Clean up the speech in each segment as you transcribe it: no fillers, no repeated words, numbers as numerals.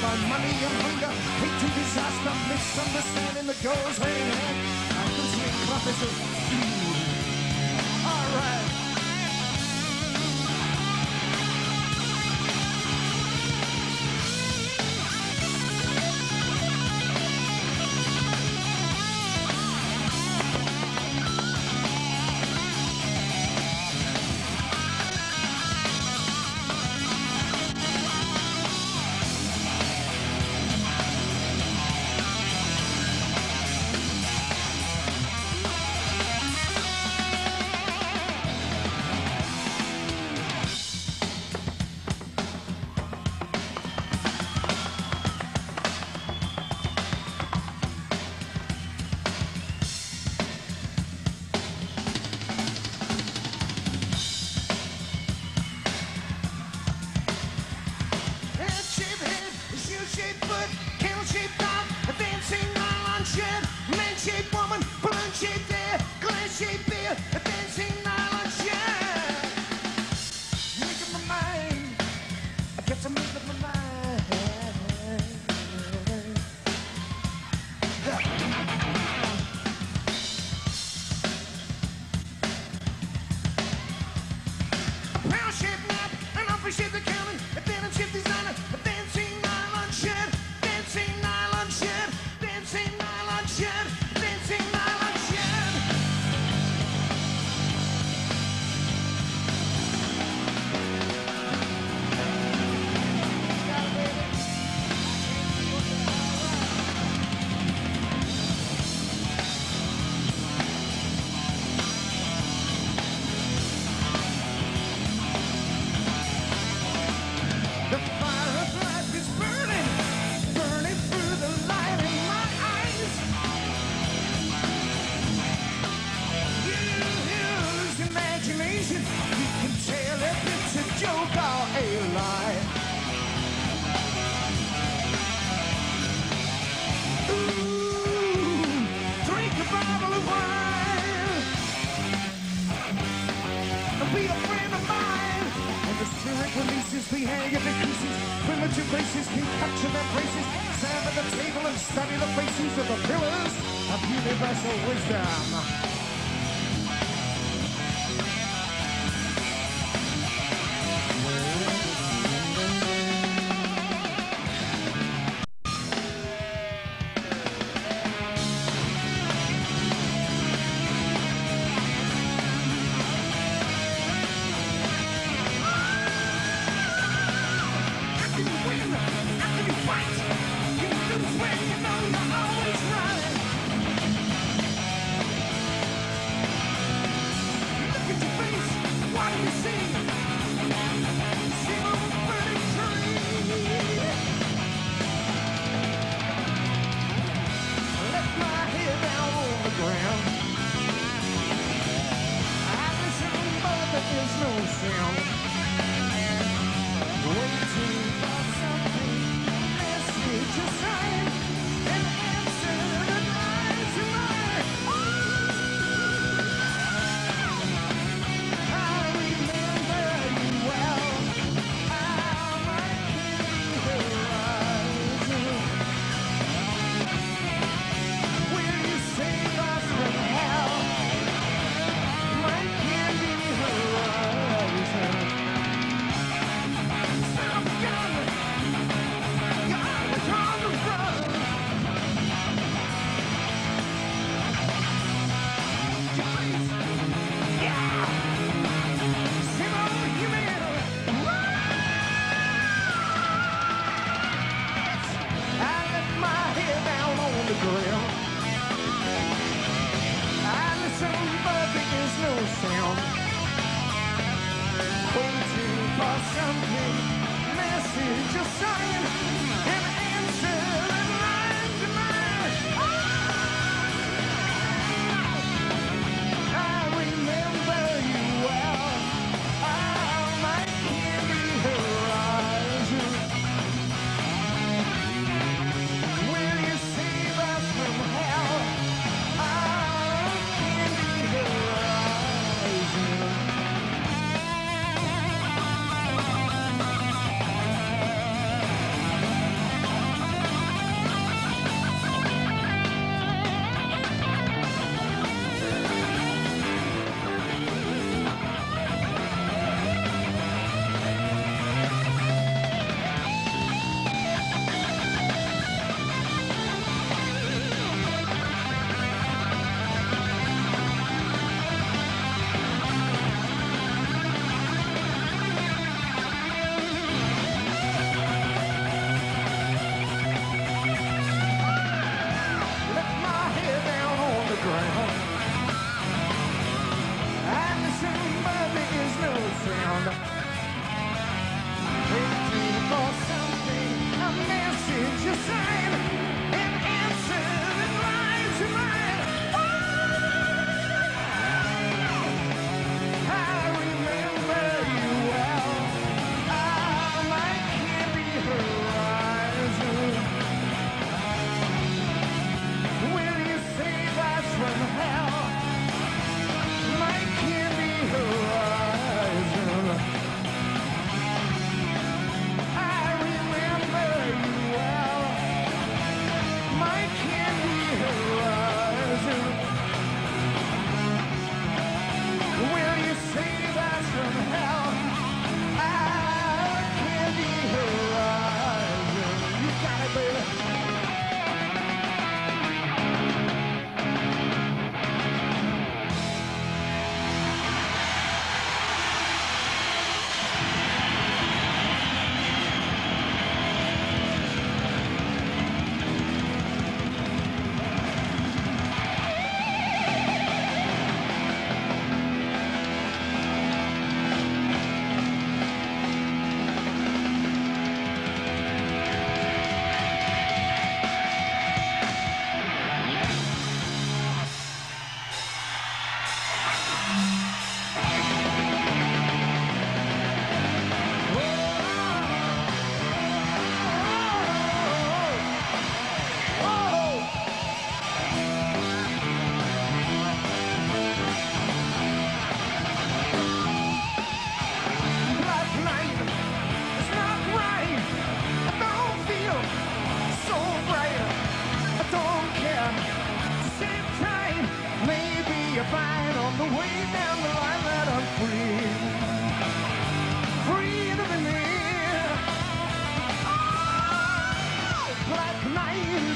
by money and hunger, hate to disaster, misunderstanding that goes hand in hand. I can see prophecy. All right.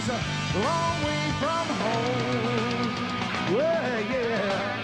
is a long way from home. Well, yeah.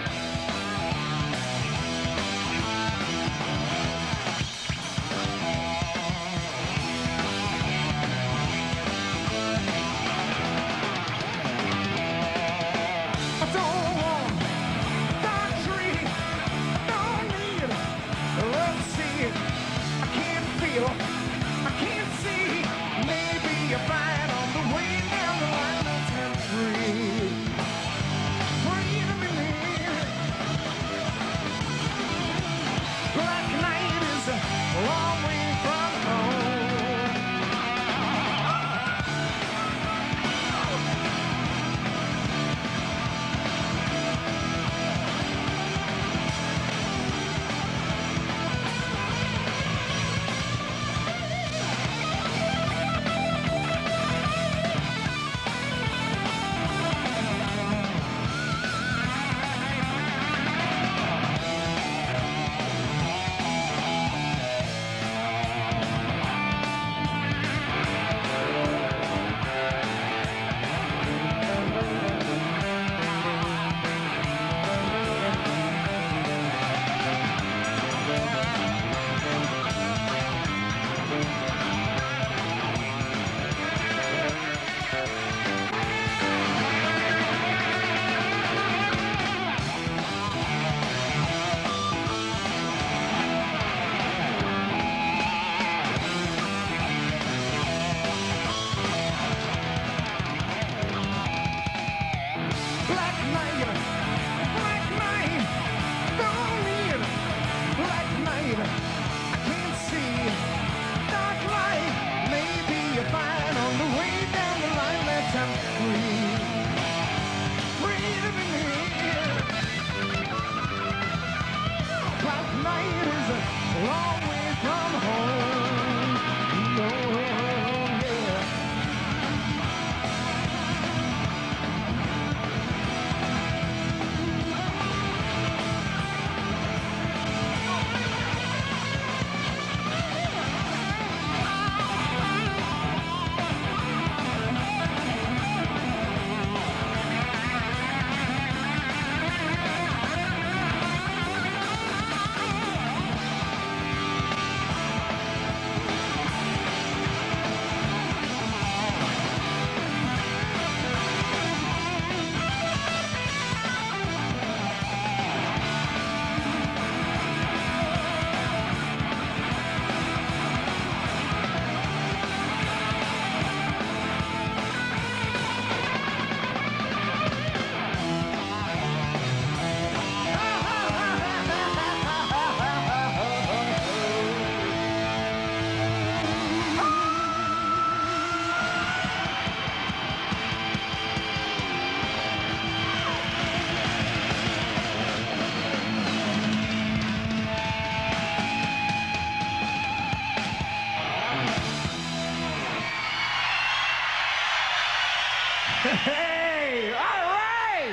Hey! All right!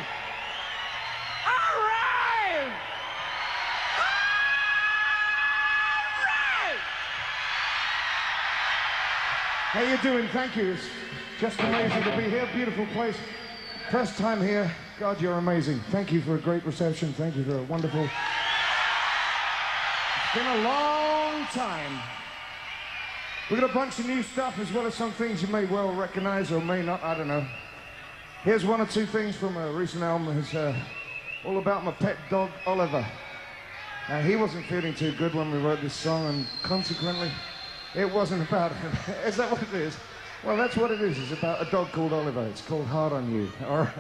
All right! All right! How you doing? Thank you. It's just amazing to be here. Beautiful place. First time here. God, you're amazing. Thank you for a great reception. Thank you for a wonderful... It's been a long time. We've got a bunch of new stuff as well as some things you may well recognize or may not. I don't know. Here's one or two things from a recent album. It's all about my pet dog, Oliver. He wasn't feeling too good when we wrote this song, and consequently, it wasn't about him. Is that what it is? Well, that's what it is. It's about a dog called Oliver. It's called Hard on You. All right.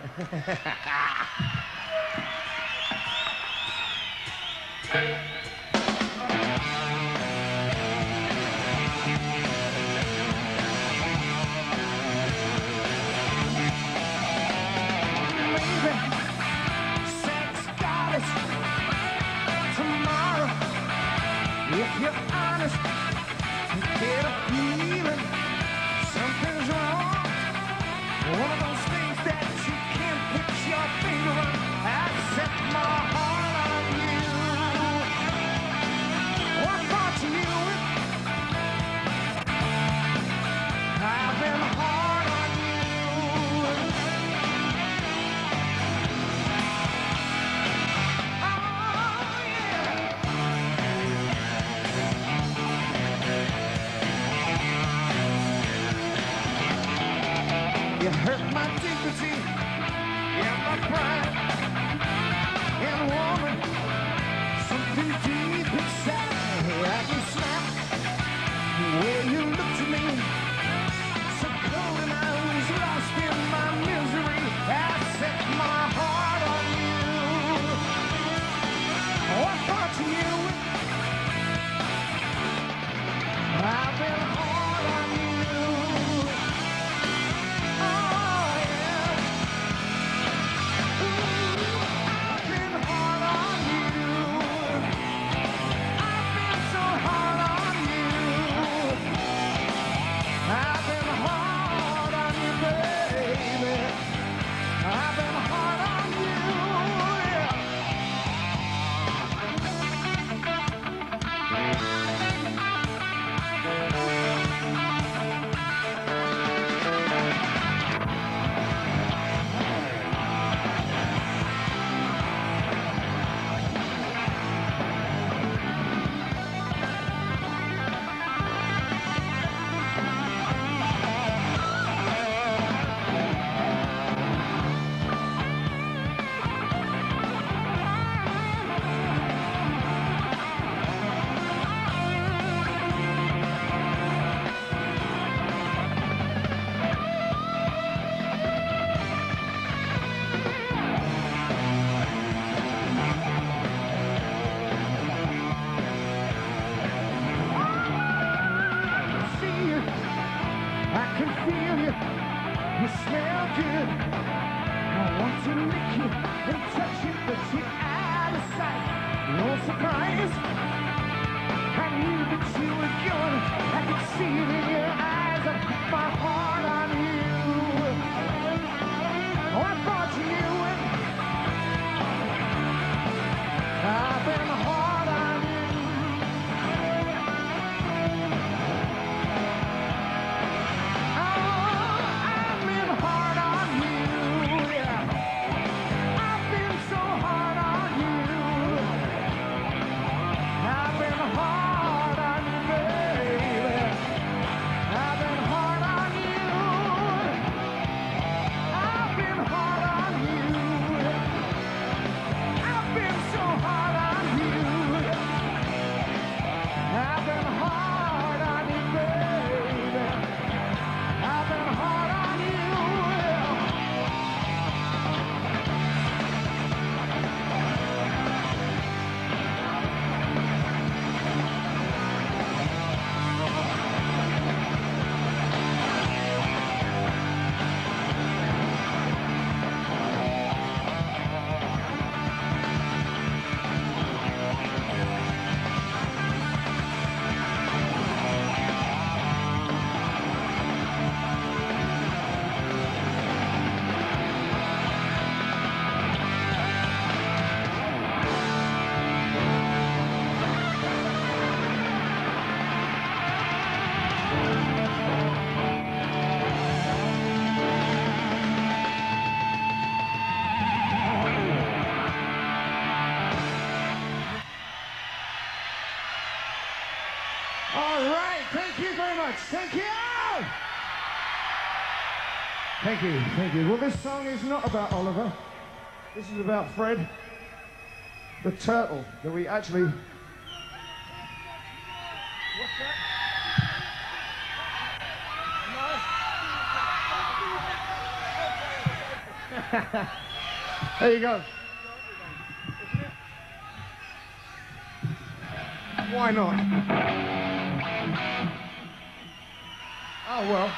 If you're honest, you get a feeling something's wrong. One of those things that you can't put your finger on. I set my heart on you. What part you knew it? I've been hard on you. You hurt my dignity and my pride. And woman, something deep inside, I can snap the way you look to me. So cold and I was lost in my misery. I set my heart on you. Oh, I thought you knew it. I've been hard on you. Oh, yeah. Ooh, I've been hard on you. I've been so hard on you. I've been hard on you, baby. I've been hard on you, yeah. Thank you! Thank you, thank you. Well, this song is not about Oliver. This is about Fred, the turtle that we actually... What's that? No? There you go. Why not? Oh, well.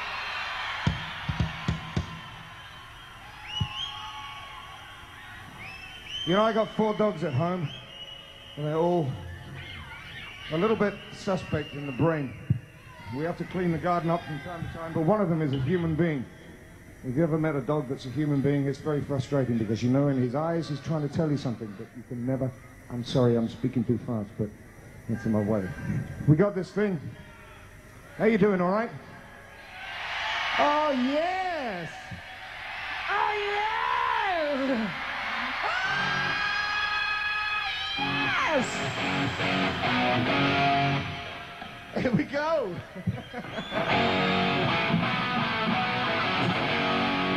You know, I got 4 dogs at home, and they're all a little bit suspect in the brain. We have to clean the garden up from time to time, but one of them is a human being. If you ever met a dog that's a human being, it's very frustrating because you know in his eyes he's trying to tell you something, but you can never... I'm sorry, I'm speaking too fast, but it's in my way. We got this thing. How you doing, all right? Oh, yes! Oh, yes! Yes! Here we go!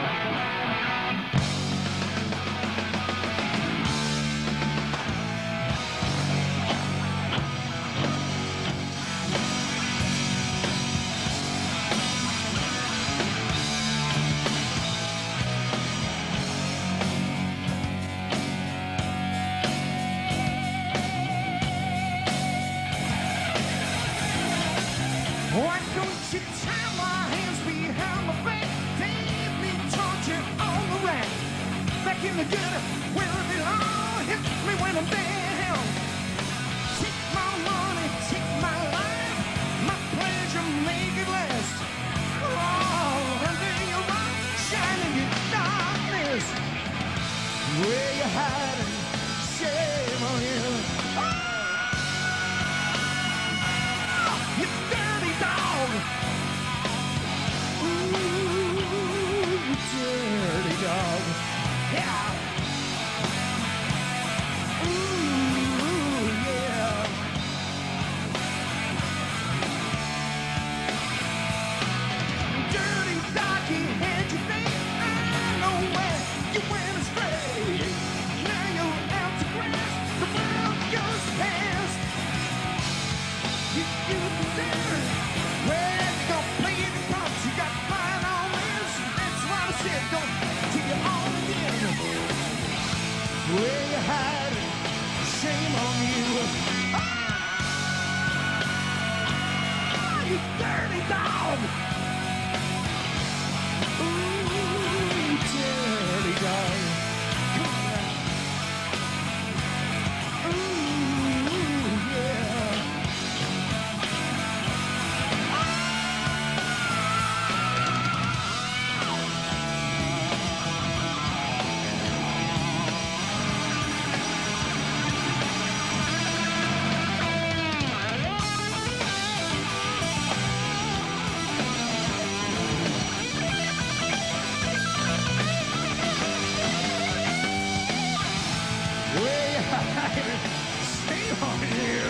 in the gutter where I belong. Hit me when I'm down. Take my money, take my life, my pleasure, make it last. Oh, under your rock, shining your darkness. Where you hiding? Shame on you. Oh, you dirty dog. Ooh, you dirty dog. Yeah. Ooh, yeah. Dirty dog, you had your day. I know where you went astray. Now you're out to grass. The world goes past. You deserve. Well, you don't play any parts. You got fine on this. That's what I said. Don't take it on again. Where you hiding? Shame on you. Ah, you dirty dog. Ooh, you dirty dog. Come on now. Ooh, yeah. Where you hiding? Shame on you.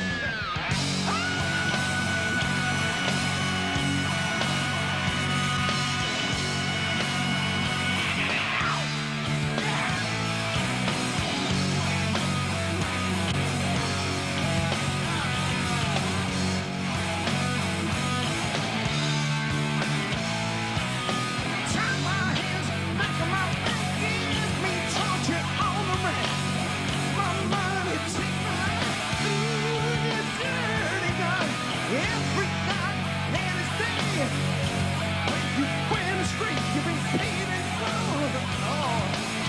Tie my hands back on my back, give me torture on the rack. My money, take my life. Ooh, you dirty dog. Every night and it's day. When you win the street, you've been paid in full. Oh.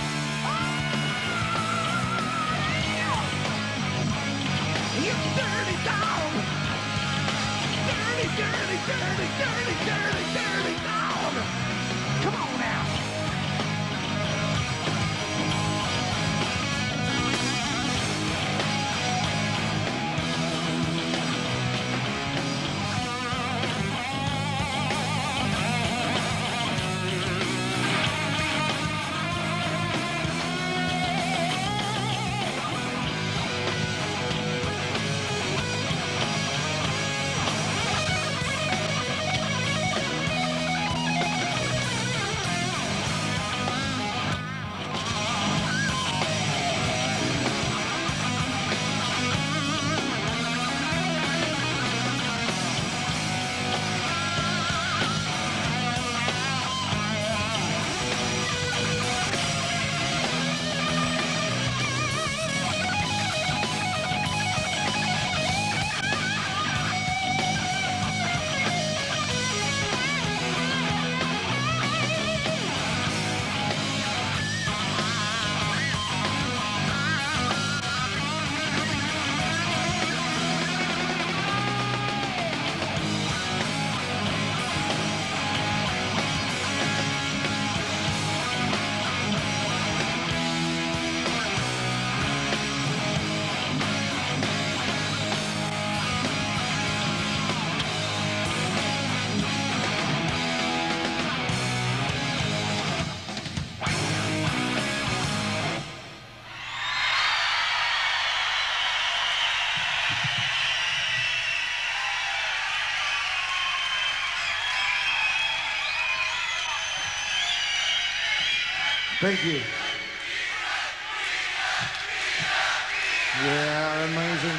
You dirty dog. Dirty, dirty, dirty, dirty, dirty, dirty dog. Come on now. Thank you. Yeah, amazing.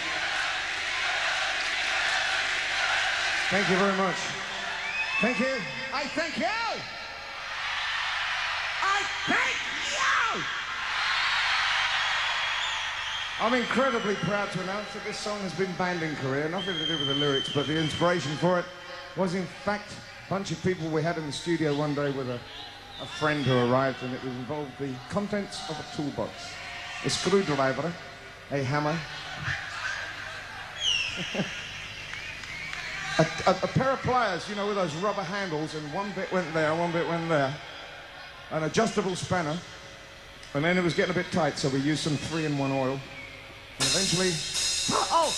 Thank you very much. Thank you. I thank you. I thank you. I'm incredibly proud to announce that this song has been banned in Korea. Nothing to do with the lyrics, but the inspiration for it was in fact a bunch of people we had in the studio one day with a a friend who arrived, and it involved the contents of a toolbox. A screwdriver, a hammer, a pair of pliers, you know, with those rubber handles, and one bit went there, one bit went there, an adjustable spanner, and then it was getting a bit tight, so we used some 3-in-1 oil, and eventually... Oh!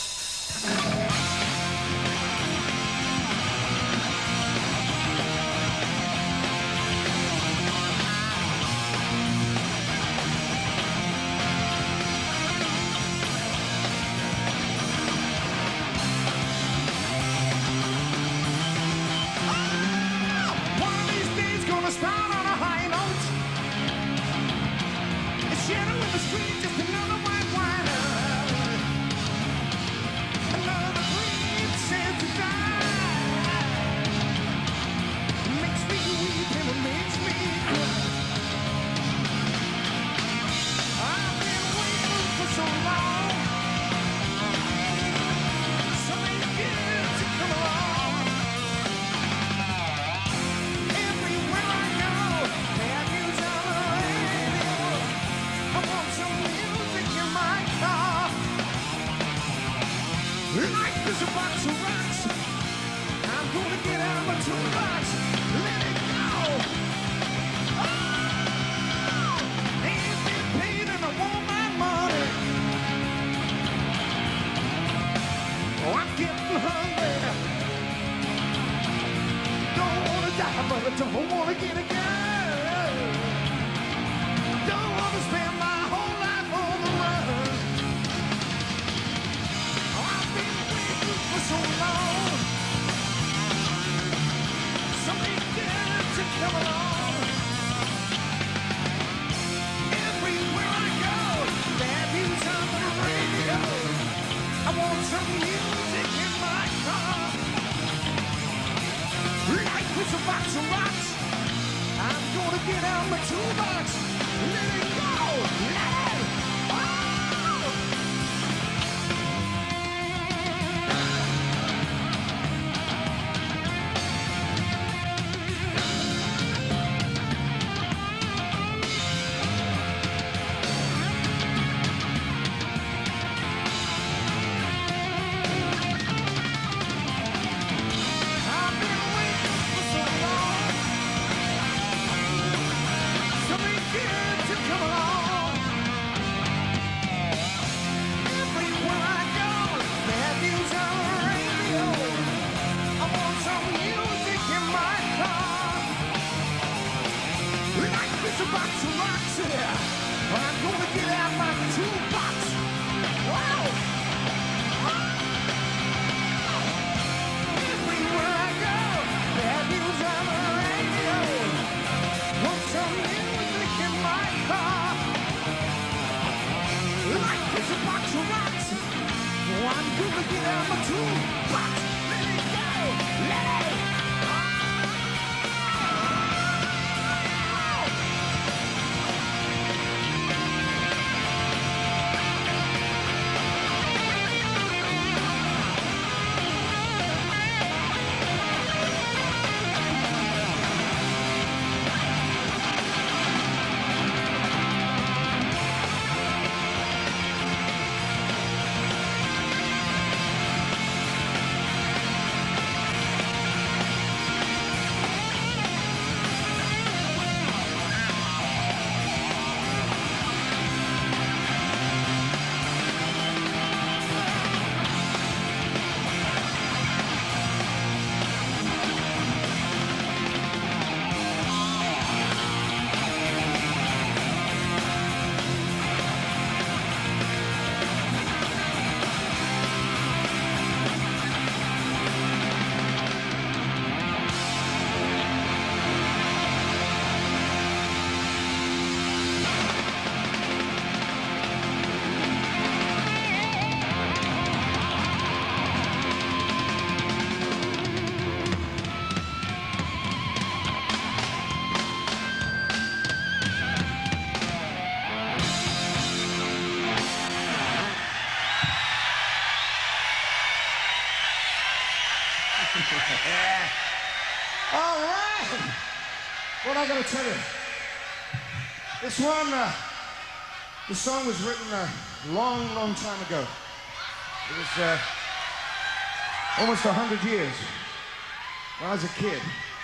All right. What I gotta tell you, this one, the song was written a long, long time ago. It was almost 100 years when I was a kid.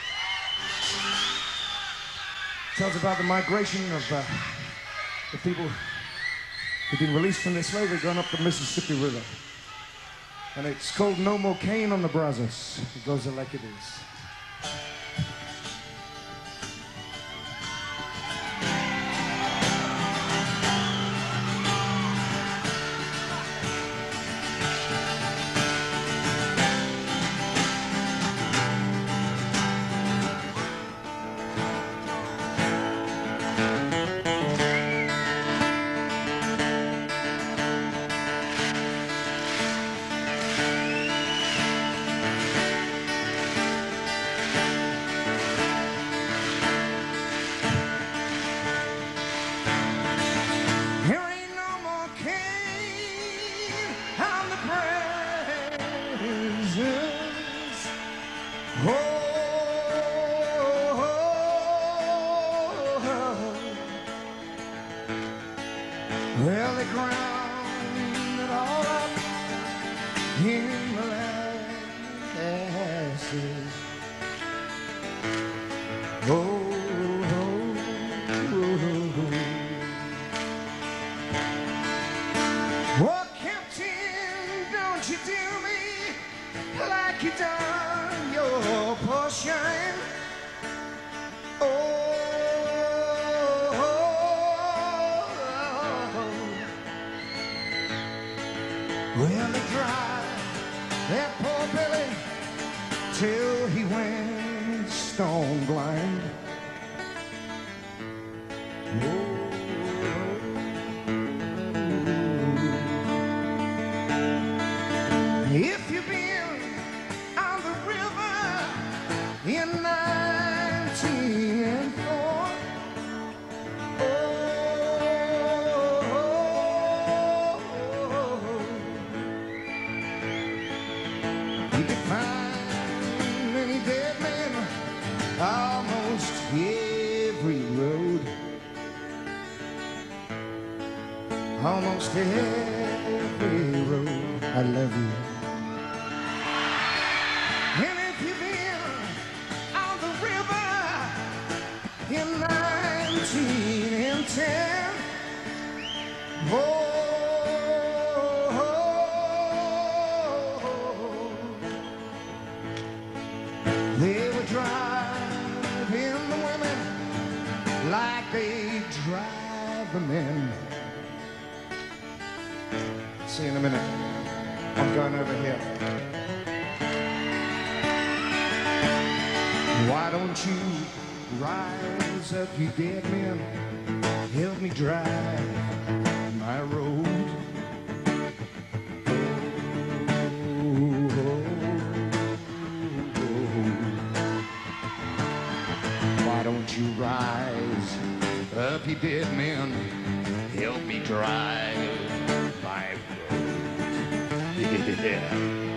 It tells about the migration of the people who've been released from their slavery going up the Mississippi River. And it's called No More Cane on the Brazos. It goes like it is. Well, they ground it all up in molasses. Oh, oh, oh, oh. Oh, Captain, don't you do me like you done your portion. Oh. Well, they dried that poor Billy till he went stone blind. If you've been on the river in 1904, almost every road, almost every road. I love you. And if you've been on the river in 1910, oh, they were driving the women like they drive the men. See you in a minute. I'm going over here. Why don't you rise up, you dead men? Help me drive my road. Why don't you rise up, you dead men? Help me drive my road. Yeah.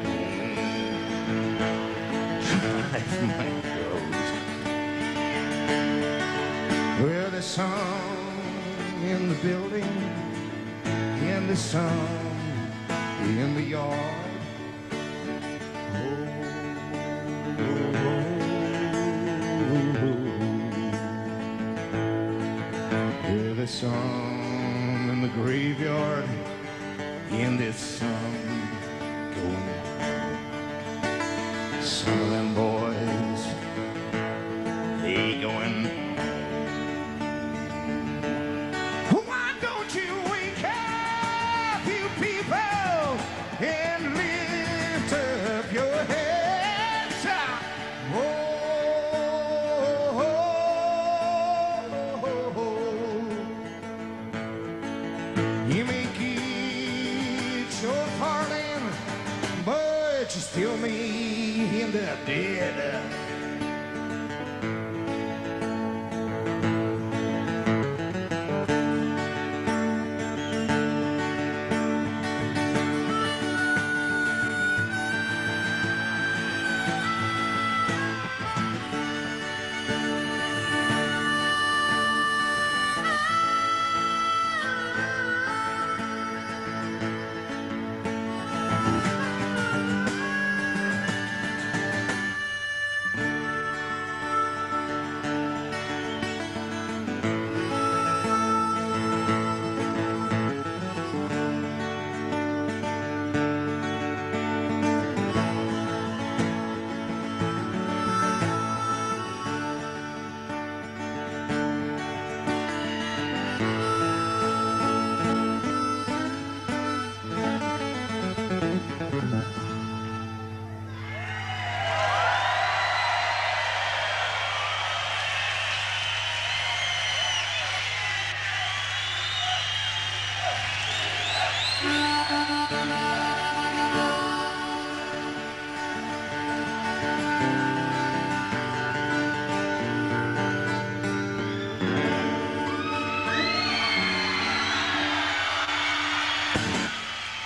Drive my road. Well, there's some in the building, and there's some in the yard. There's some in the graveyard, and there's some going. Some of them boys, they going. Why don't you wake up, you people, and lift up your heads? Oh. You may get your pardon, but you still may end up dead.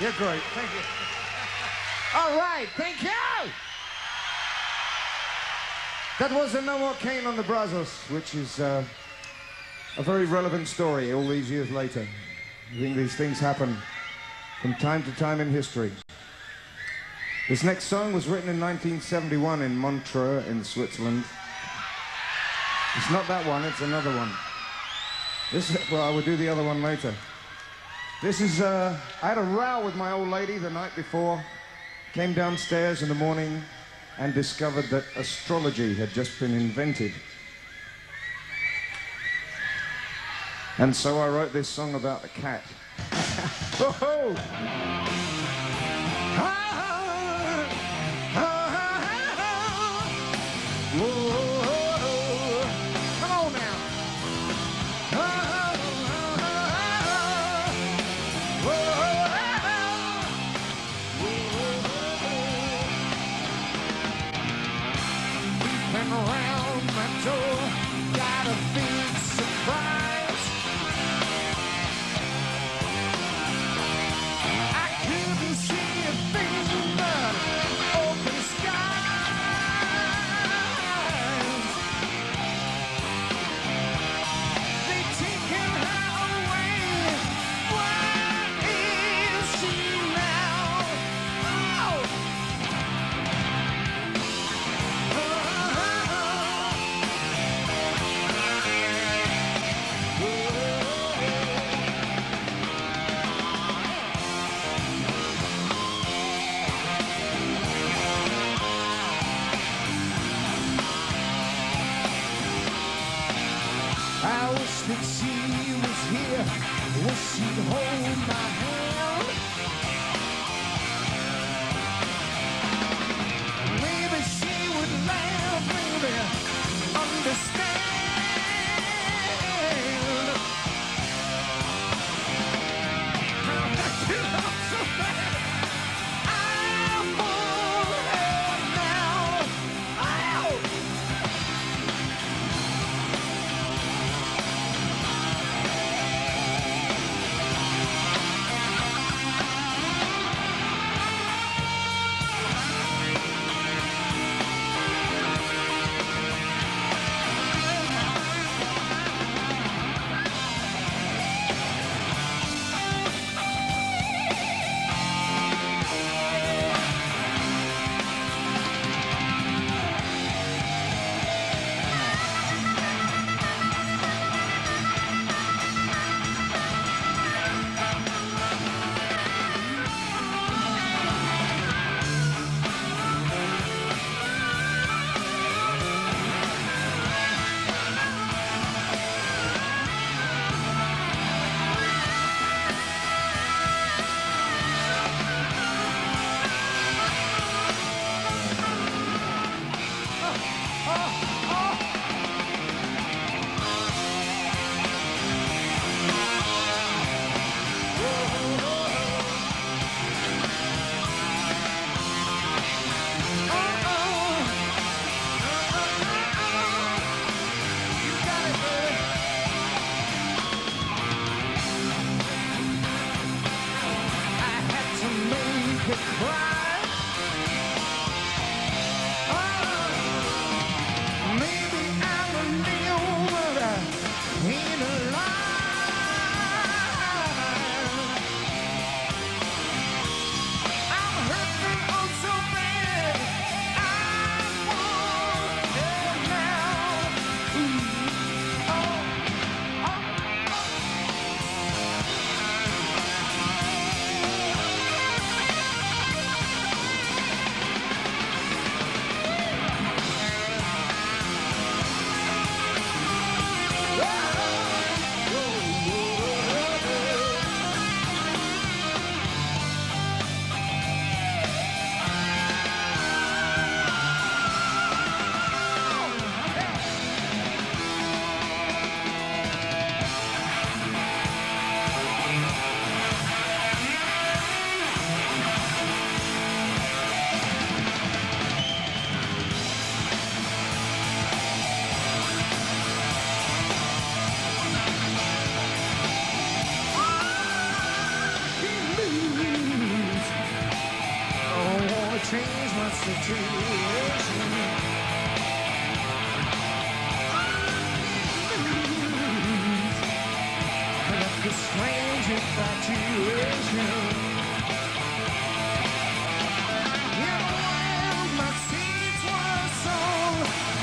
You're great. Thank you. All right, thank you. That was a No More Cane on the Brazos, which is a very relevant story all these years later. I think these things happen from time to time in history. This next song was written in 1971 in Montreux in Switzerland. It's not that one, it's another one. Well, I will do the other one later. This is, I had a row with my old lady the night before, came downstairs in the morning and discovered that astrology had just been invented. And so I wrote this song about the cat. Whoa! Come on now. We've been around my door, got a big surprise. I couldn't see a thing but open skies. They taken her away. Where is she now? Oh! I wish that she was here, wish she'd hold my hand. Maybe she would laugh, maybe understand. You know, so bad. I'm for her now. Ow! infatuation. The strange infatuation. Yeah, well, my seeds were sown,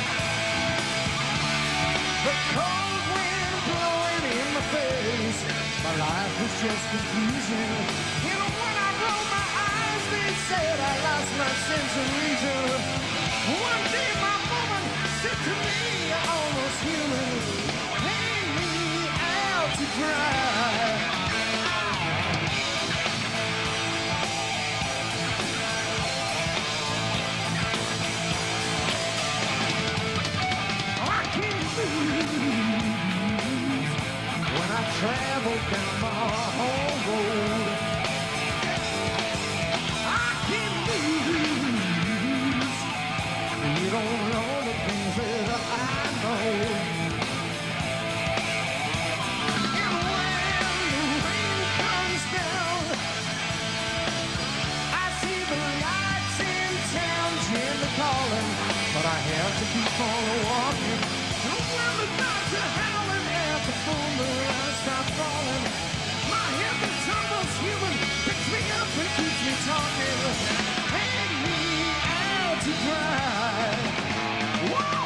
the cold wind blowing in my face, my life was just confusion. You know, when I rolled my eyes, they said I lost my sense of reason. One day my woman said to me, you're almost human, hang me out to dry. When I travel down my home road, I can't lose. You don't know the things that I know. And when the rain comes down, I see the lights in town gently calling, but I have to keep on walking. When the dogs are howling at the full moon, I stop falling. My head that tumbles human picks me up and keeps me talking. Hang me out to dry. Whoa!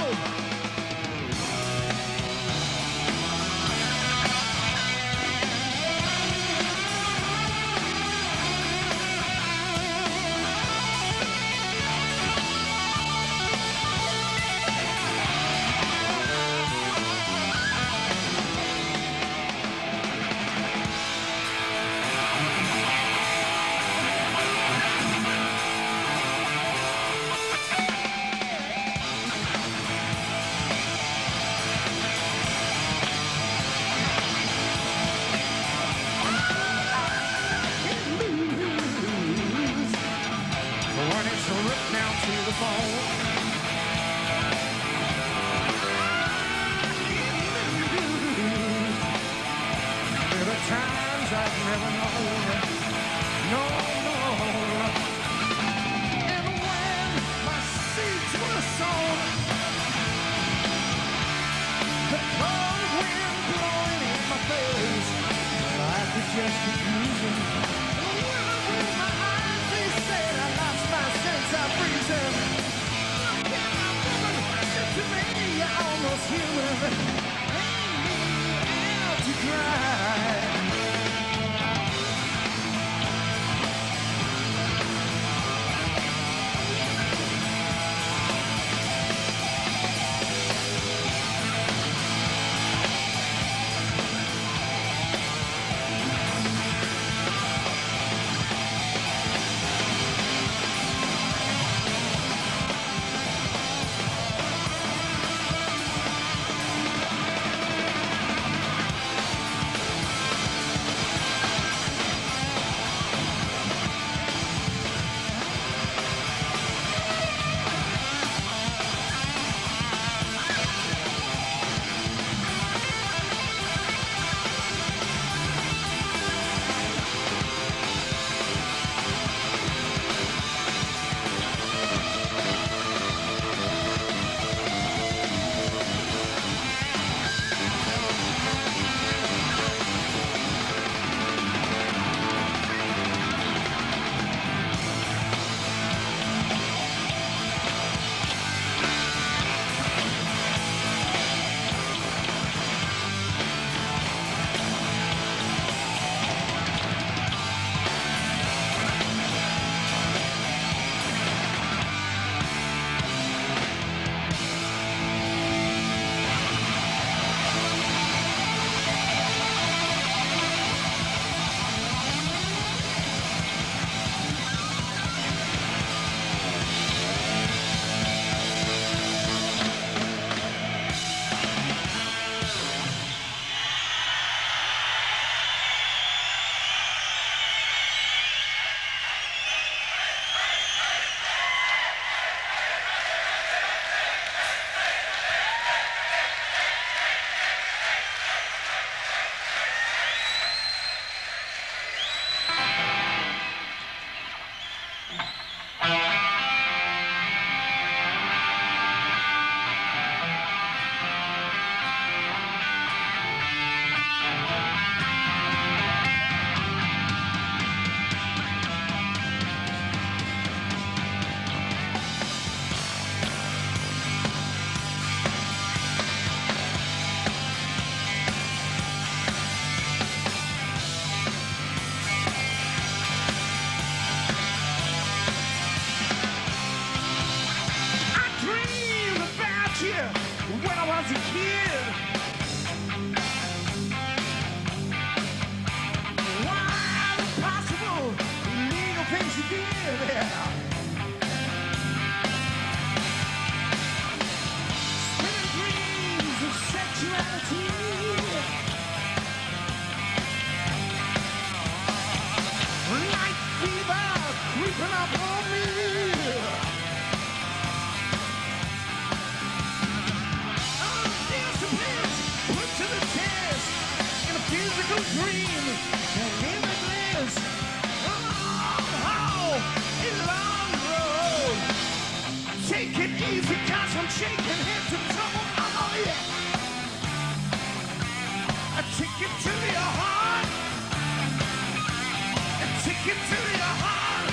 take it to your heart.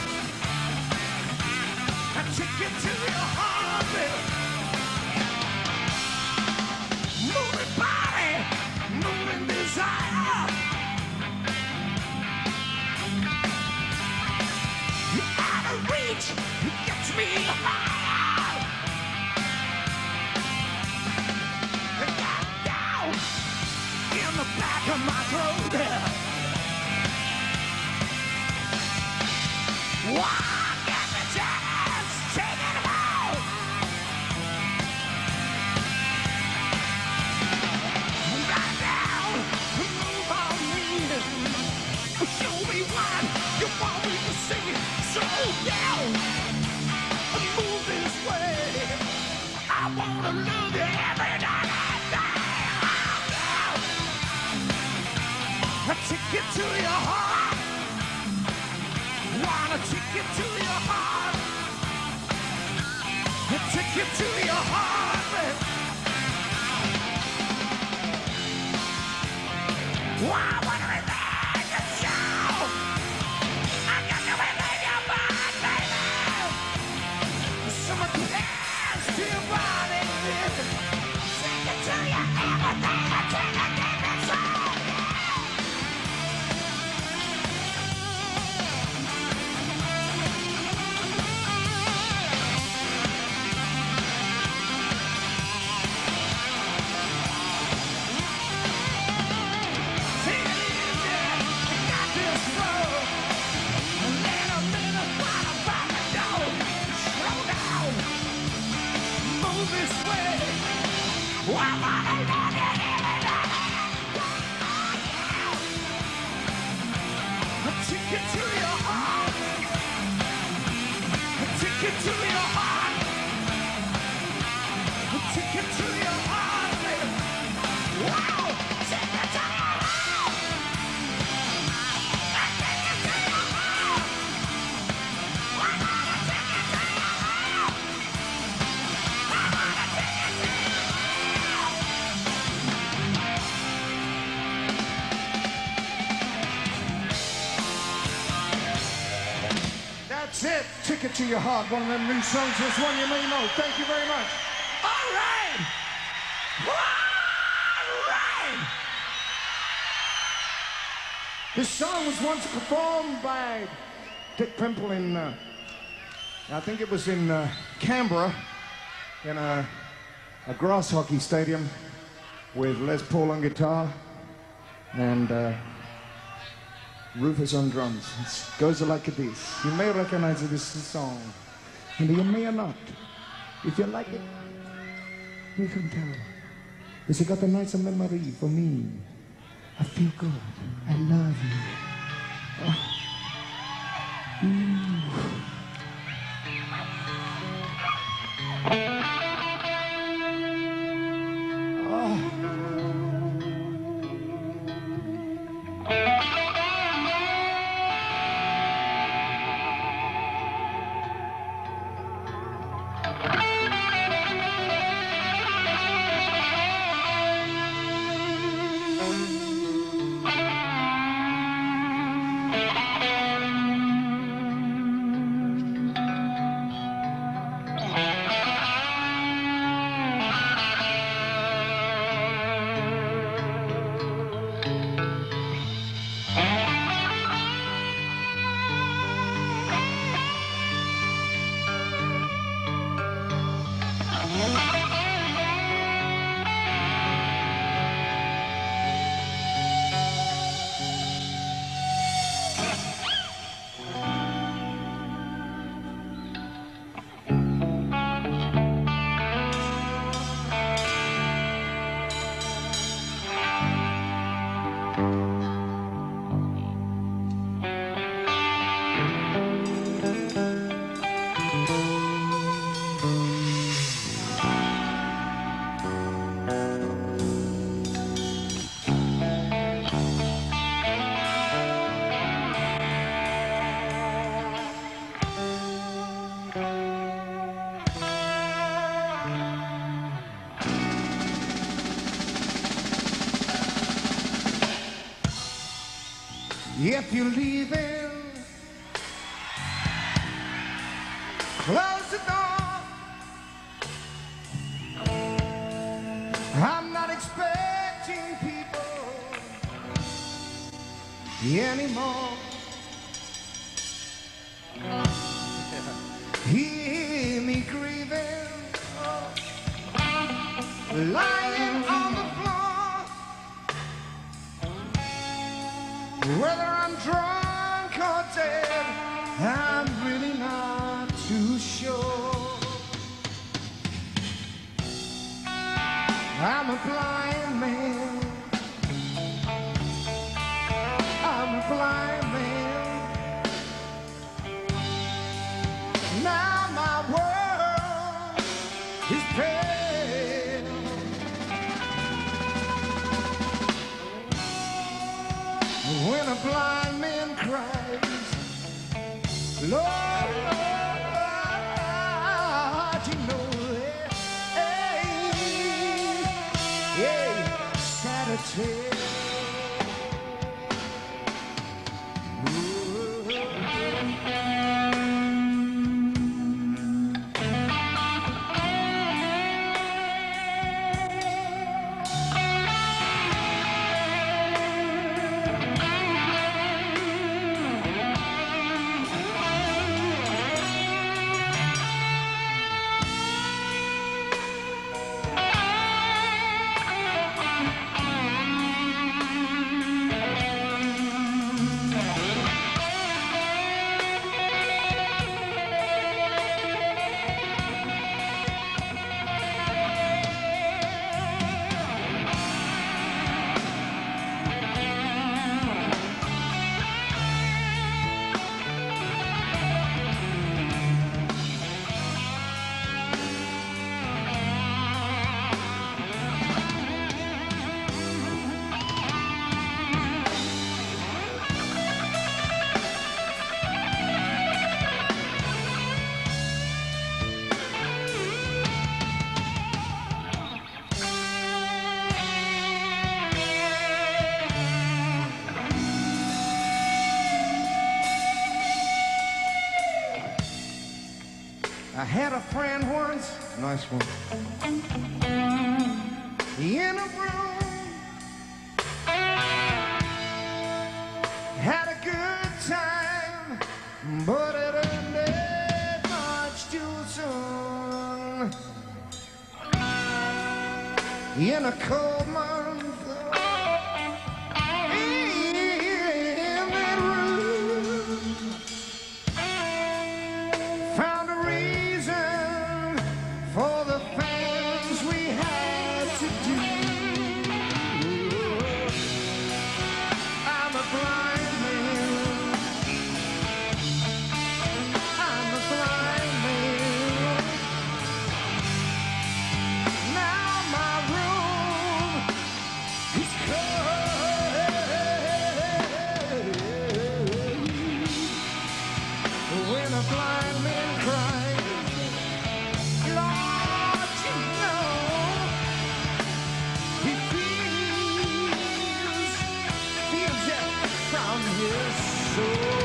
I take it to your heart, baby. Moving body, moving desire. You're out of reach, it gets me higher. It got down in the back of my throat. Why get the chance? Take it home. Right down, move on me. Show me what you want me to see. Slow down, move this way. I wanna love you every night and day. I take it to your heart. Wanna take it to your heart. Take it to your heart, baby. Why would we make a show? I got you within your mind, baby. Someone cares to your body. Take it to your everything. Take it to your soul. That's it. Ticket to Your Heart, one of them new songs. This one you may know. Thank you very much. All right. All right. This song was once performed by Dick Pimple in, I think it was in Canberra, in a grass hockey stadium with Les Paul on guitar and Rufus on drums. It goes like this. You may recognize this song, and you may or not. If you like it, you can tell. Because it got a nice memory for me. I feel good. I love you. Oh. If you're leaving, Close the door. I'm not expecting people anymore. Hear me grieving, lying on the floor. Whether I'm drunk or dead, I'm really not too sure. I'm a blind man. I'm a blind man. Now my world is pale. When a blind man cries, Lord, you know it. Hey, sad a tale. I had a friend once, nice one, in a room, had a good time, but it ended much too soon. In a cold month, in that room, found a reason for the things we had to do. I'm a blind man. I'm a blind man. Now my room is cold. When a blind man cries, Lord, you know, he feels it from his soul.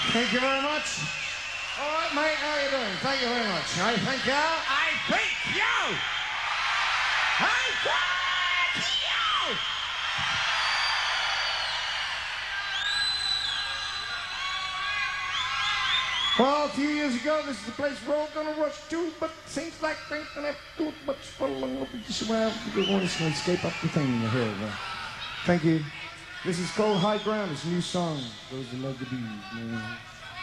Thank you very much. All right, mate, how you doing? Thank you very much. I thank you. I thank you. I thank you. Well, a few years ago, this is the place we're all gonna rush to, but seems like things don't have too much fun. We're going to escape up the thing in your head. Thank you. This is called High Ground. It's a new song. Those who love the bees, man.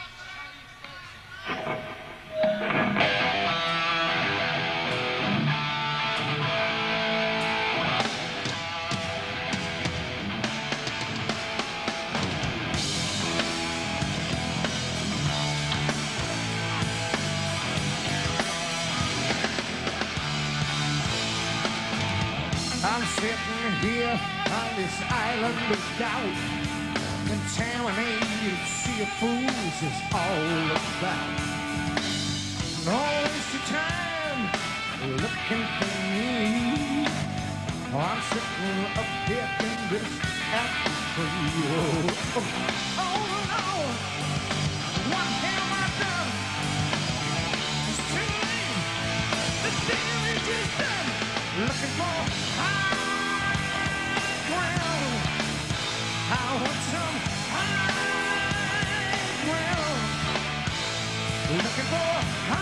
I'm sitting here on this island of doubt, contaminated sea of fools is all about. No waste of time looking for me. I'm sitting up here in this atmosphere. Oh no, what have I done? It's too late, the damage is done. Looking for high ground. I want some high ground. Looking for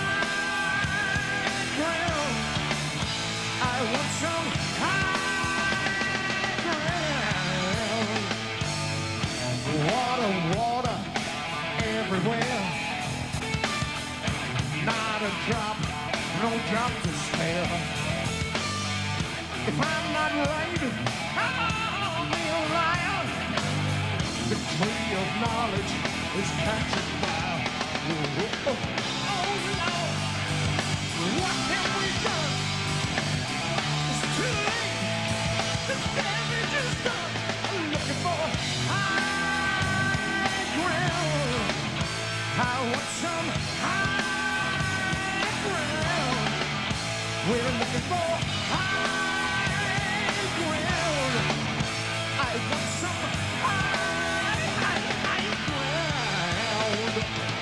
high ground. I want some high ground. Water, water everywhere. Not a drop, no drop to spare. If I'm not right, I'll be a liar. The tree of knowledge is catching fire. Oh, Lord, what have we done? It's too late. The damage is done. I'm looking for high ground. I want some high ground. We're looking for high. I want some high ground.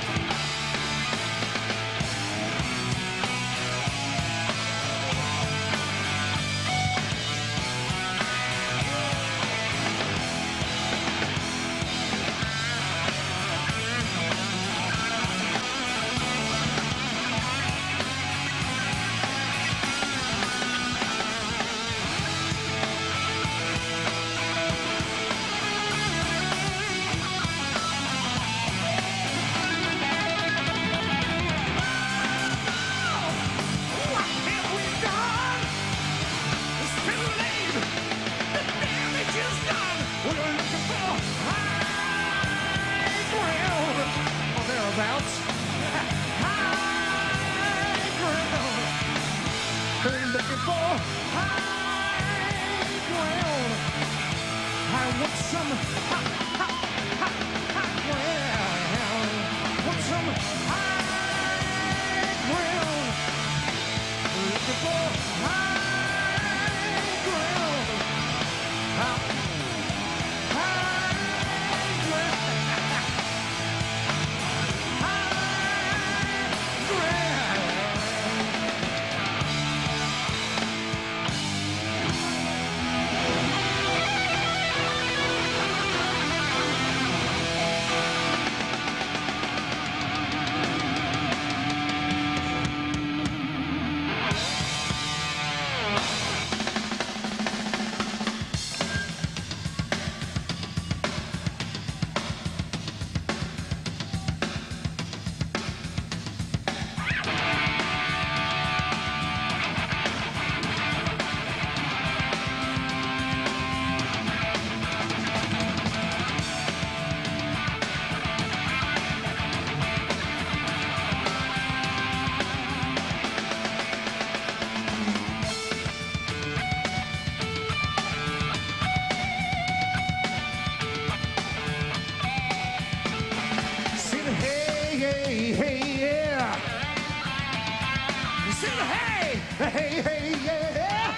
Hey, hey, yeah.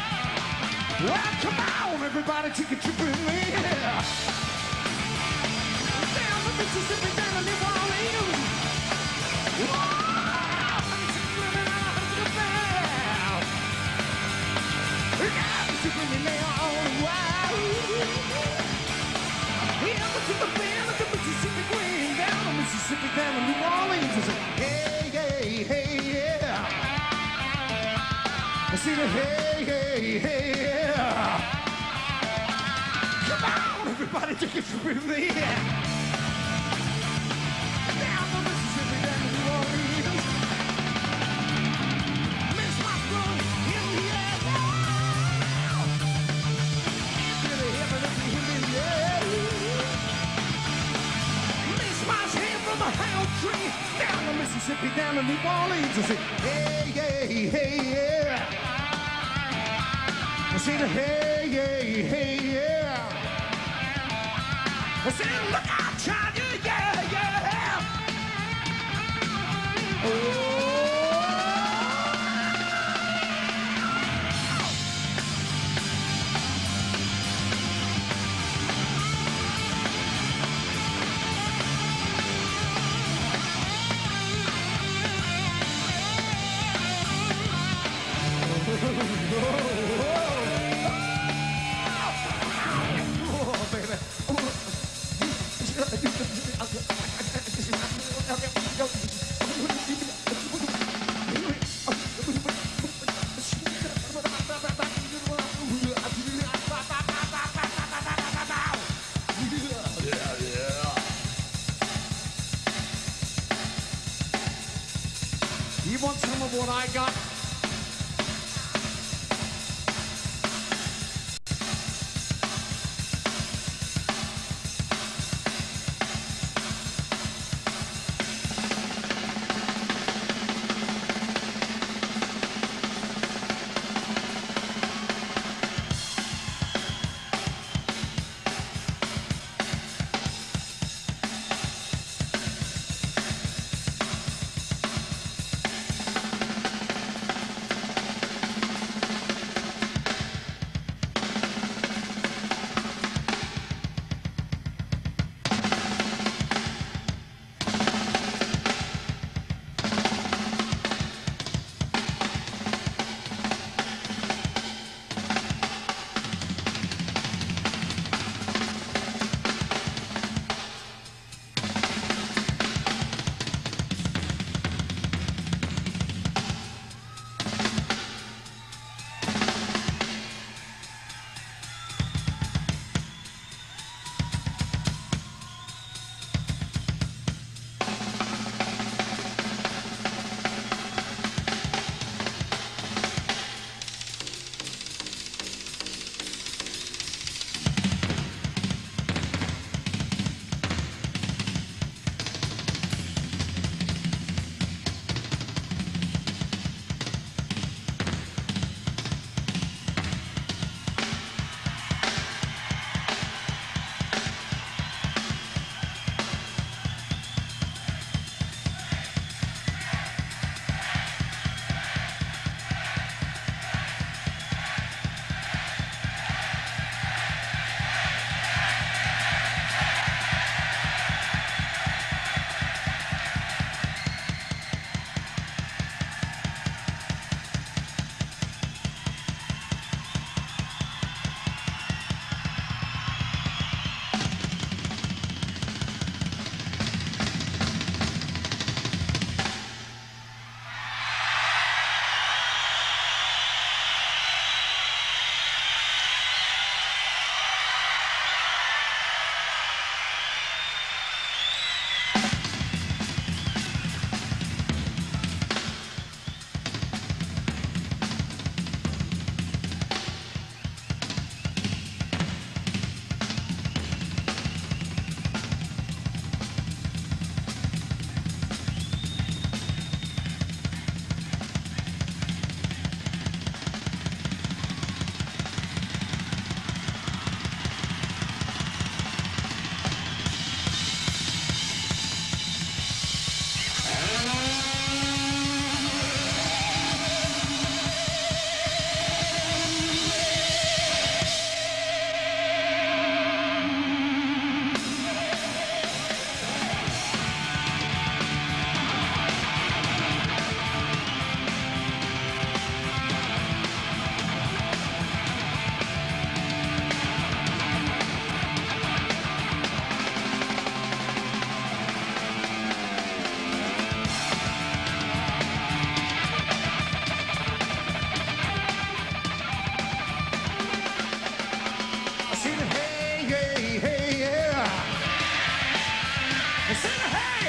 Well, come on, everybody, take a trip with me. Yeah. Down the Mississippi, down the down to New Orleans. I say, hey, hey, hey, yeah. I see the hey, hey, hey, yeah. Come on, everybody, take it through the air. Down the Mississippi, down to New Orleans. Miss my blood in the air. Feel the heaven of the in the air. Miss my hand from the hound tree. Down the Mississippi, down to New Orleans. I say, hey, hey, hey, yeah. I see the hey, hey, hey, yeah. I say, look out, child, yeah, yeah. Oh. You want some of what I got?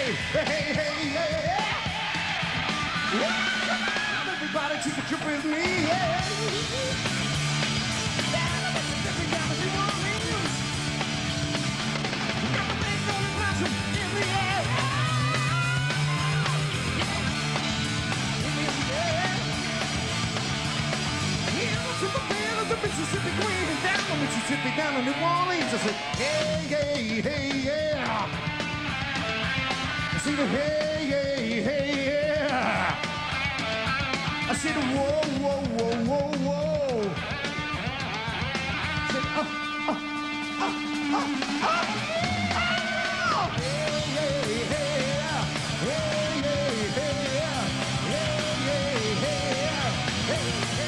hey, hey, yeah. Woo! Everybody take a trip with me, yeah. Mississippi Queen and down on Mississippi, down in New Orleans. I said, hey, hey, hey, yeah. I said, hey, hey, hey, yeah. I said, whoa, whoa, whoa, whoa, whoa. I said, hey, hey, hey, yeah. Hey, hey, hey, yeah. Hey, hey, hey, yeah. Hey, hey, hey.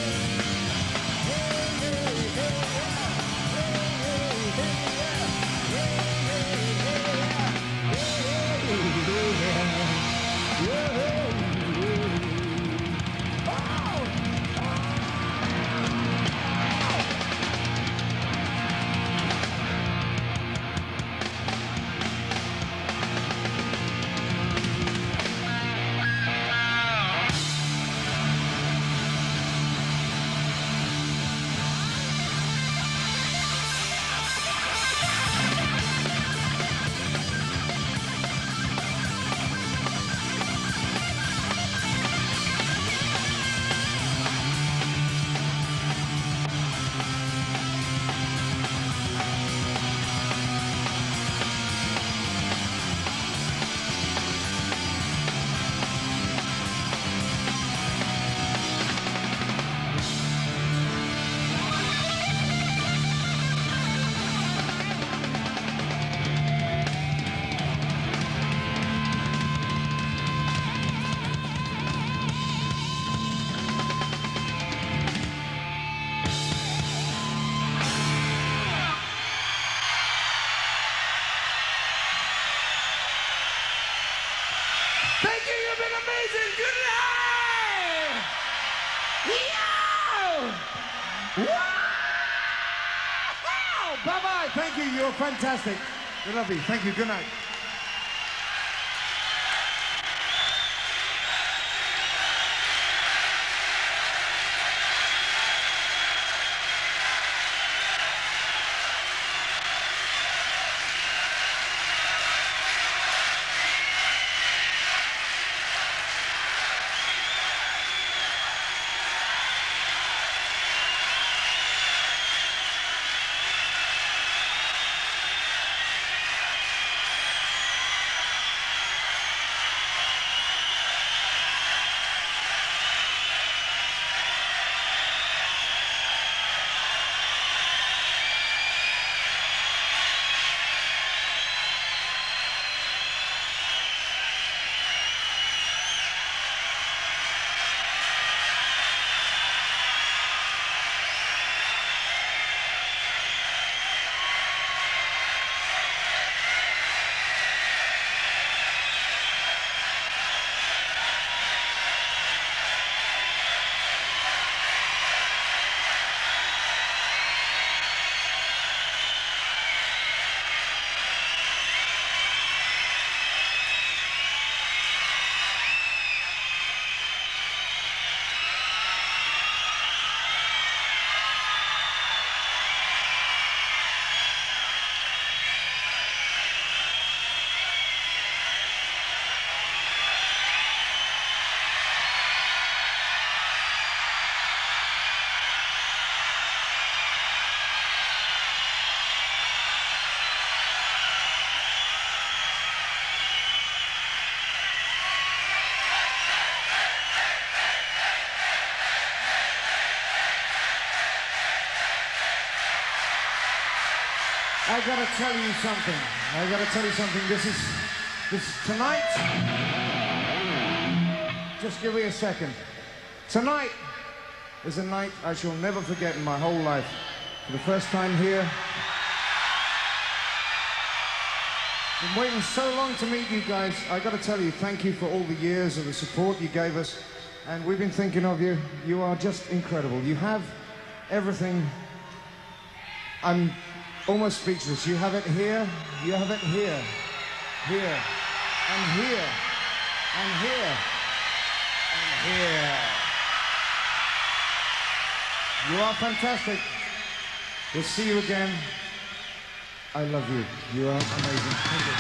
Bye-bye. Thank you. You're fantastic. We love you. Thank you. Good night. I gotta tell you something. This is tonight. Just give me a second. Tonight is a night I shall never forget in my whole life. For the first time here. Been waiting so long to meet you guys. I gotta tell you, thank you for all the years of the support you gave us. And we've been thinking of you. You are just incredible. You have everything. I'm almost speechless. You have it here, you have it here, here, and here, and here, and here. You are fantastic. We'll see you again. I love you. You are amazing. Thank you.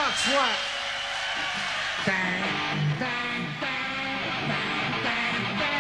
That's right. Dang, dang, dang, dang, dang, dang.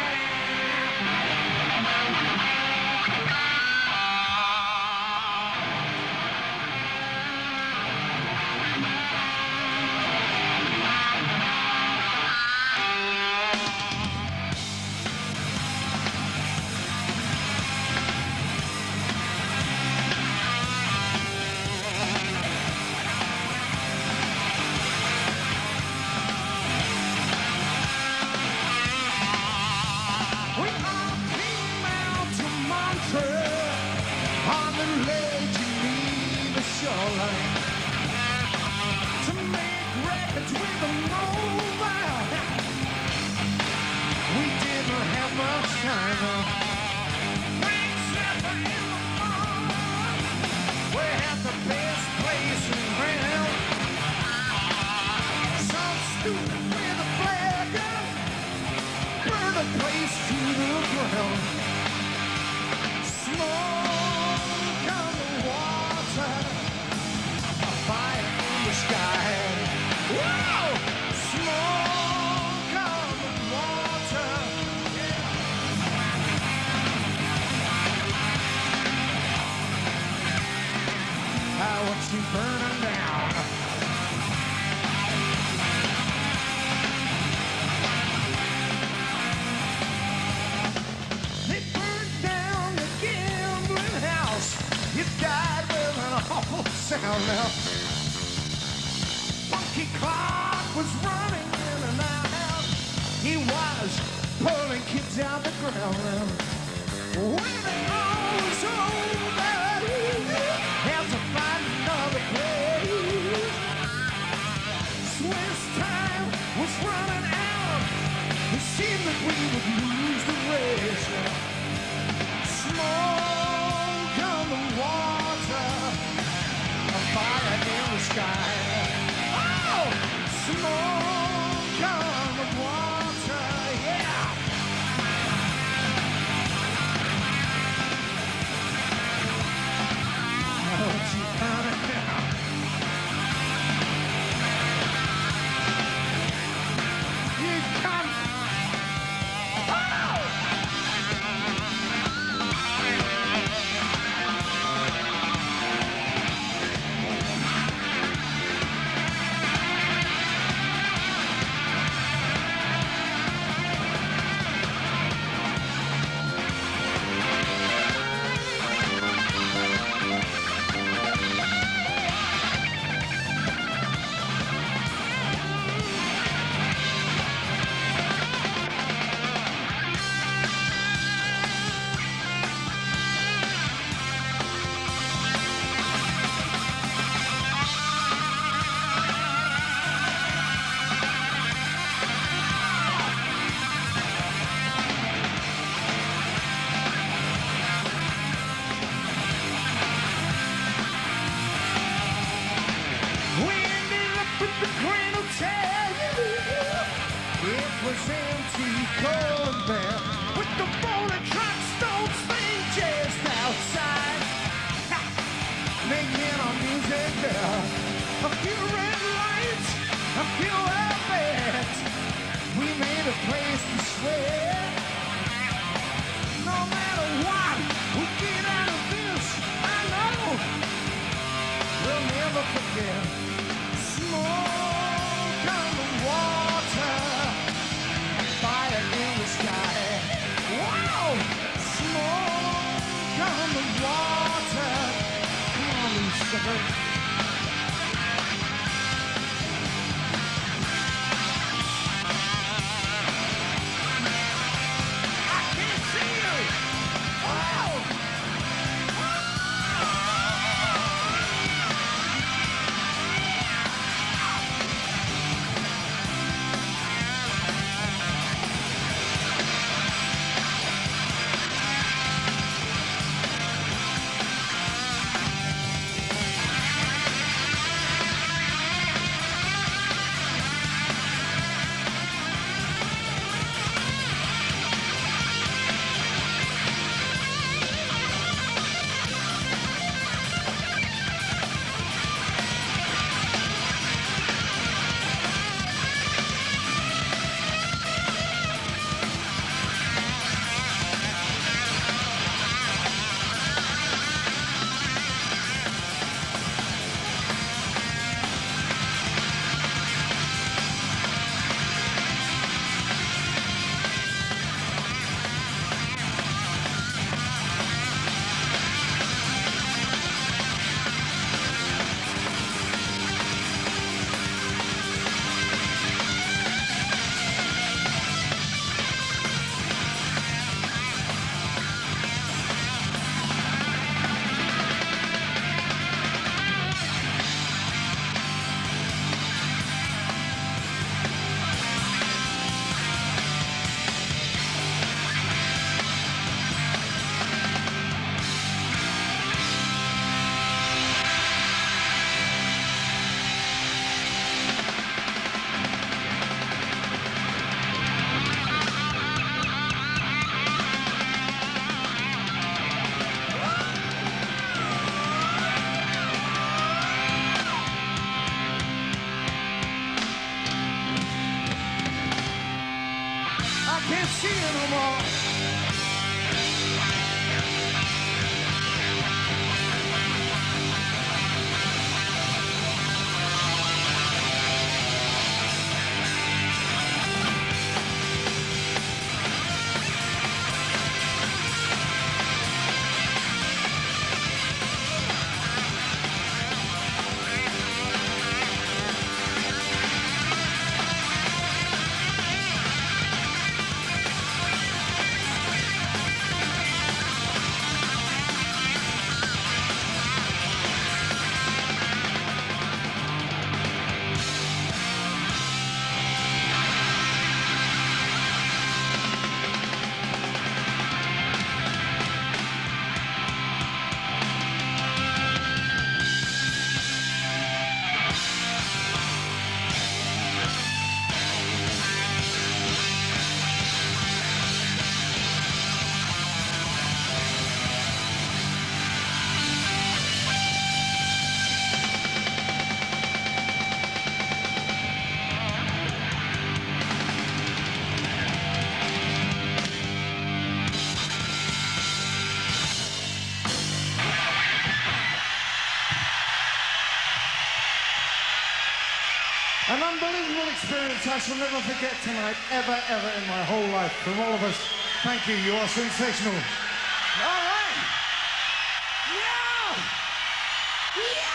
unbelievable experience I shall never forget tonight, ever, ever in my whole life. From all of us, thank you. You are sensational. All right. Yeah! Yeah!